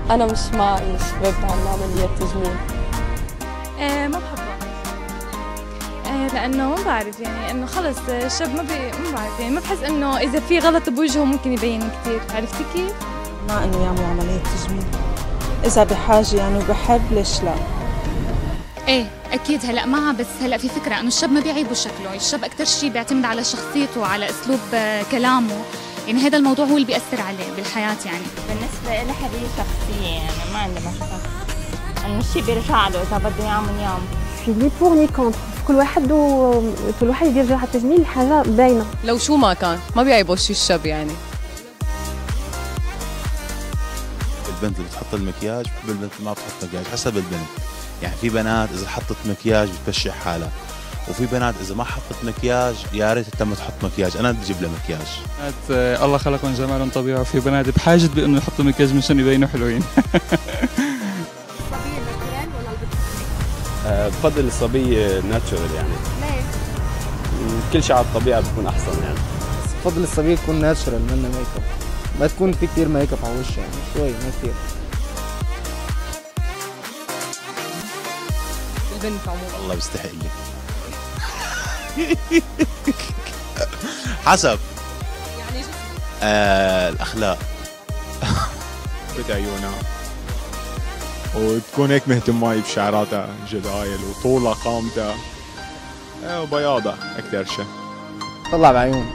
أنا مش مع إن الشباب تعمل عمليات تجميل. ما بحبها. لأنه ما بعرف يعني إنه خلص الشاب ما بعرف يعني ما بحس إنه إذا في غلط بوجهه ممكن يبين كثير، عرفتي كيف؟ مع إنه يعملوا عملية تجميل، إذا بحاجة يعني وبحب ليش لا؟ ايه اكيد هلا معها، بس هلا في فكره انه الشاب ما بيعيبه شكله، الشاب اكثر شيء بيعتمد على شخصيته وعلى اسلوب كلامه، يعني هذا الموضوع هو اللي بيأثر عليه بالحياه يعني. بالنسبه لي حريه شخصيه يعني ما عندي مشكله، انه الشيء بيرجع له اذا بده يعمل يعمل. في ني بور ني كونتر، كل واحد يدير جراحة التجميل حاجه باينه. لو شو ما كان ما بيعيبوا شيء الشاب يعني. البنت اللي بتحط المكياج بحب البنت اللي ما بتحط مكياج، حسب البنت. يعني في بنات اذا حطت مكياج بتبشع حالها، وفي بنات اذا ما حطت مكياج يا ريت تم تحط مكياج، انا بدي اجيب لها مكياج. بنات الله خلقهم جمالا طبيعي، وفي بنات بحاجه بانه يحطوا مكياج مشان يبينوا حلوين. الصبيه ناتشورال ولا البطل؟ بفضل الصبيه ناتشورال يعني. ليش؟ كل شيء على الطبيعه بيكون احسن يعني. بفضل الصبيه تكون ناتشورال منها ميك اب، ما تكون في كثير ميك اب على وشها يعني، شوي ما كثير. البنت عموما والله بيستحق لي. حسب يعني جسم. الاخلاق. بدها عيونها وتكون هيك مهتمة بشعراتها جدايل وطولها قامتها وبياضها اكثر شيء. طلع بعيون.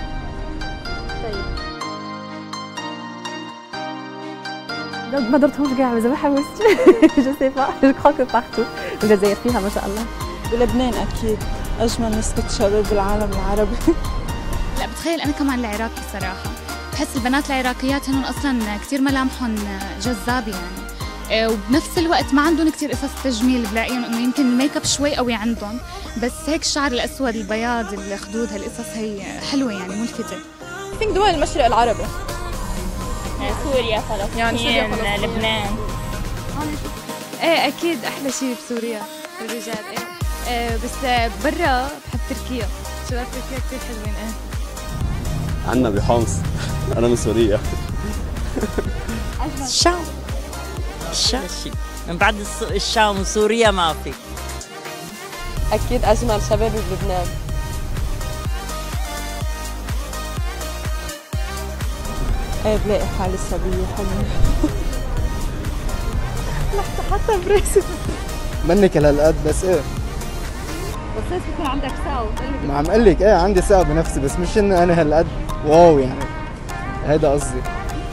ما درتهمش كاع مازال ما حوستش. جو سي با جو كخوا كو بارتو، والجزائر فيها ما شاء الله. بلبنان أكيد أجمل نسبة شباب بالعالم العربي. لا بتخيل انا كمان العراقي صراحه، بحس البنات العراقيات هن اصلا كثير ملامحهم جذابه يعني، وبنفس الوقت ما عندهم كثير قصص تجميل، بلاقيهم انه يمكن الميك اب شوي قوي عندهم، بس هيك الشعر الاسود البياض الخدود هالقصص هي حلوه يعني ملفته. فيك دول المشرق العربي سوريا فلسطين يعني لبنان. ايه اكيد احلى شيء بسوريا الرجال. بس برا بحب تركيا، شباب تركيا كثير حلوين. عنا بحمص. انا من سوريا. الشام من بعد الشام وسوريا ما في. أكيد أجمل شباب بلبنان. إيه بلاقي حالي صبية حلوة. حتى براسي منك لهالقد بس ايه. بس ليش بكون عندك ثقة؟ ما عم اقول لك ايه عندي ثقة بنفسي، بس مش انه انا هالقد واو يعني، هيدا قصدي.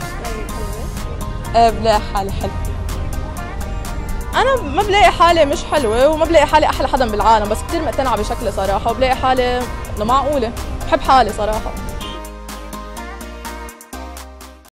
إيه بلاقي حالي حلوة. أنا ما بلاقي حالي مش حلوة وما بلاقي حالي أحلى حدا بالعالم، بس كثير مقتنعة بشكلي صراحة، وبلاقي حالي إنه معقولة، بحب حالي صراحة.